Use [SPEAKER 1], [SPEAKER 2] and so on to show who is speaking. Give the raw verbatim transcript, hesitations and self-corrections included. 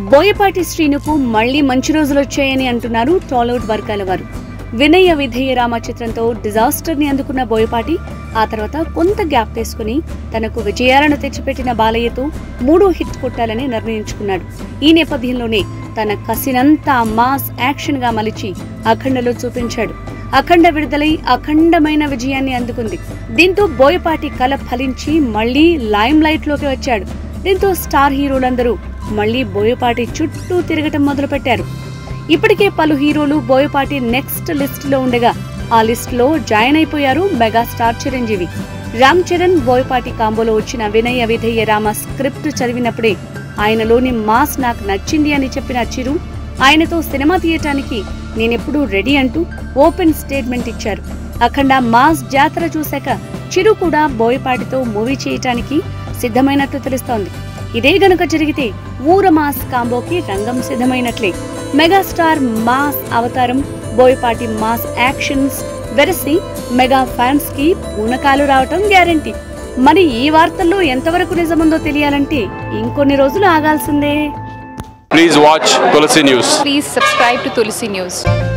[SPEAKER 1] బోయపాటి శ్రీనుకు మళ్లీ మంచి రోజులు వచ్చాయని అంటున్నారు టాలీవుడ్ వర్గాల వారు. వినయ విధేయ రామ చిత్రంతో డిజాస్టర్ ని అందుకున్న బోయపాటి ఆ తర్వాత కొంత గ్యాప్ తీసుకుని తనకు విజయాలను తెచ్చిపెట్టిన బాలయ్యతో మూడో హిట్ కొట్టాలని నిర్ణయించుకున్నాడు. ఈ నేపథ్యంలోనే తన కసినంతా మాస్ యాక్షన్ గా మలిచి అఖండలో చూపించాడు. అఖండ విడుదలై అఖండమైన విజయాన్ని అందుకుంది. దీంతో బోయపాటి కల ఫలించి మళ్లీ లైమ్ లైట్ లోకి వచ్చాడు. దీంతో స్టార్ హీరోలందరూ మళ్లీ బోయపాటి చుట్టూ తిరగటం మొదలుపెట్టారు. ఇప్పటికే పలు హీరోలు బోయపాటి నెక్స్ట్ లిస్ట్ లో ఉండగా ఆ లిస్ట్ లో జాయిన్ అయిపోయారు మెగాస్టార్ చిరంజీవి. రామ్ చరణ్ బోయపాటి కాంబోలో వచ్చిన వినయ విధేయ రామ స్క్రిప్ట్ చదివినప్పుడే ఆయనలోని మాస్ నాకు నచ్చింది అని చెప్పిన చిరు ఆయనతో సినిమా తీయటానికి నేనెప్పుడూ రెడీ అంటూ ఓపెన్ స్టేట్మెంట్ ఇచ్చారు. అఖండ మాస్ జాతర చూశాక చిరు కూడా బోయపాటితో మూవీ చేయటానికి సిద్ధమైనట్లు తెలుస్తోంది. ఇదే గనుక జరిగితే ఊర మాస్ కాంబోకి రంగం సిద్ధమైనట్లే. మెగాస్టార్ మాస్ అవతారం బోయపాటి మాస్ యాక్షన్స్ వెరసి మెగా ఫ్యాన్స్ కి పూనకాలు రావటం గ్యారంటీ. మరి ఈ వార్తల్లో ఎంతవరకు నిజముందో తెలియాలంటే ఇంకొన్ని రోజులు ఆగాల్సిందే.
[SPEAKER 2] Please watch Tulsi News.
[SPEAKER 3] Please subscribe to Tulsi News.